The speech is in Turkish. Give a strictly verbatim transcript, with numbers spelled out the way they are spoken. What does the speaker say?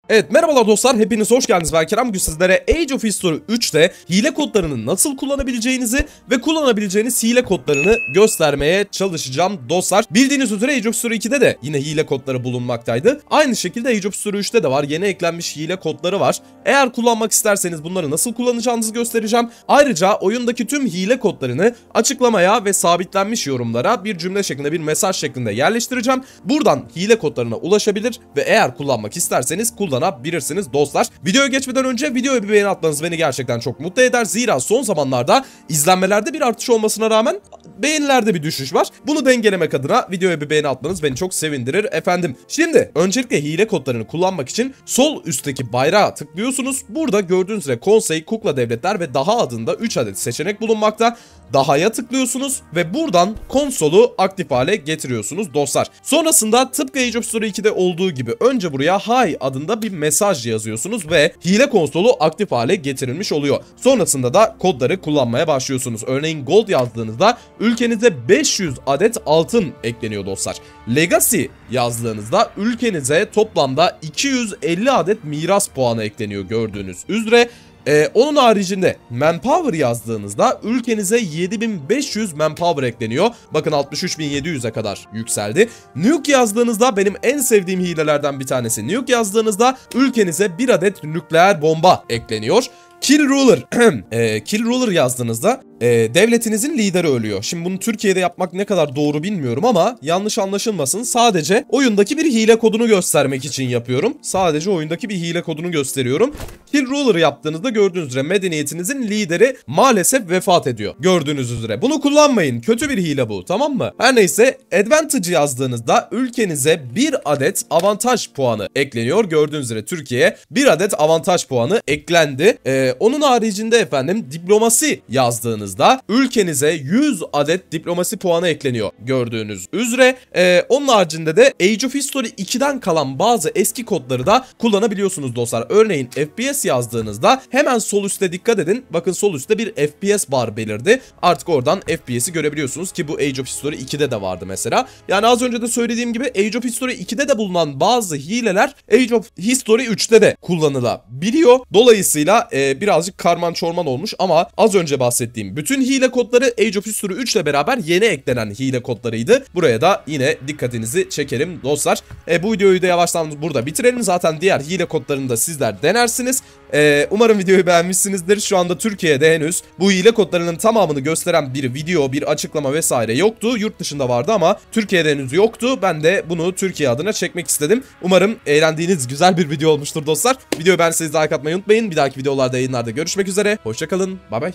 Evet, merhabalar dostlar, hepiniz hoş geldiniz. Ben Kerem. Bugün sizlere Age of History üçte hile kodlarını nasıl kullanabileceğinizi ve kullanabileceğiniz hile kodlarını göstermeye çalışacağım dostlar. Bildiğiniz üzere Age of History ikide de yine hile kodları bulunmaktaydı. Aynı şekilde Age of History üçte de var. Yeni eklenmiş hile kodları var. Eğer kullanmak isterseniz bunları nasıl kullanacağınızı göstereceğim. Ayrıca oyundaki tüm hile kodlarını açıklamaya ve sabitlenmiş yorumlara bir cümle şeklinde, bir mesaj şeklinde yerleştireceğim. Buradan hile kodlarına ulaşabilir ve eğer kullanmak isterseniz kullanabilirsiniz. Kullanabilirsiniz dostlar. Videoya geçmeden önce videoya bir beğeni atmanız beni gerçekten çok mutlu eder. Zira son zamanlarda izlenmelerde bir artış olmasına rağmen beğenilerde bir düşüş var. Bunu dengelemek adına videoya bir beğeni atmanız beni çok sevindirir efendim. Şimdi öncelikle hile kodlarını kullanmak için sol üstteki bayrağa tıklıyorsunuz. Burada gördüğünüz üzere Konsey, Kukla Devletler ve Daha adında üç adet seçenek bulunmakta. Daha'ya tıklıyorsunuz ve buradan konsolu aktif hale getiriyorsunuz dostlar. Sonrasında tıpkı Age of History ikide olduğu gibi önce buraya Hi adında bir mesaj yazıyorsunuz ve hile konsolu aktif hale getirilmiş oluyor. Sonrasında da kodları kullanmaya başlıyorsunuz. Örneğin Gold yazdığınızda ülkenize beş yüz adet altın ekleniyor dostlar. Legacy yazdığınızda ülkenize toplamda iki yüz elli adet miras puanı ekleniyor gördüğünüz üzere. Ee, onun haricinde Manpower yazdığınızda ülkenize yedi bin beş yüz Manpower ekleniyor. Bakın altmış üç bin yedi yüze kadar yükseldi. Nuke yazdığınızda benim en sevdiğim hilelerden bir tanesi. Nuke yazdığınızda ülkenize bir adet nükleer bomba ekleniyor. Kill Ruler, e, Kill Ruler yazdığınızda e, devletinizin lideri ölüyor. Şimdi bunu Türkiye'de yapmak ne kadar doğru bilmiyorum ama yanlış anlaşılmasın. Sadece oyundaki bir hile kodunu göstermek için yapıyorum. Sadece oyundaki bir hile kodunu gösteriyorum. Kill Ruler yaptığınızda gördüğünüz üzere medeniyetinizin lideri maalesef vefat ediyor. Gördüğünüz üzere. Bunu kullanmayın. Kötü bir hile bu, tamam mı? Her neyse, Advantage yazdığınızda ülkenize bir adet avantaj puanı ekleniyor. Gördüğünüz üzere Türkiye'ye bir adet avantaj puanı eklendi. Ee, onun haricinde efendim diplomasi yazdığınızda ülkenize yüz adet diplomasi puanı ekleniyor gördüğünüz üzere. Ee, onun haricinde de Age of History ikiden kalan bazı eski kodları da kullanabiliyorsunuz dostlar. Örneğin F P S yazdığınızda hemen sol üstte dikkat edin. Bakın sol üstte bir F P S bar belirdi. Artık oradan F P S'i görebiliyorsunuz ki bu Age of History ikide de vardı mesela. Yani az önce de söylediğim gibi Age of History ikide de bulunan bazı hileler Age of History üçte de kullanılabiliyor. Dolayısıyla e, birazcık karman çorman olmuş ama az önce bahsettiğim bütün hile kodları Age of History üç ile beraber yeni eklenen hile kodlarıydı. Buraya da yine dikkatinizi çekerim dostlar. E, bu videoyu da yavaştan burada bitirelim. Zaten diğer hile kodlarını da sizler denersiniz. E, umarım videoyu beğenmişsinizdir. Şu anda Türkiye'de henüz bu hile kodlarının tamamını gösteren bir video, bir açıklama vesaire yoktu. Yurt dışında vardı ama Türkiye'de henüz yoktu. Ben de bunu Türkiye adına çekmek istedim. Umarım eğlendiğiniz güzel bir video olmuştur dostlar. Videoyu beğendiyseniz like atmayı unutmayın. Bir dahaki videolarda, yayınlarda görüşmek üzere. Hoşçakalın. Bay bay.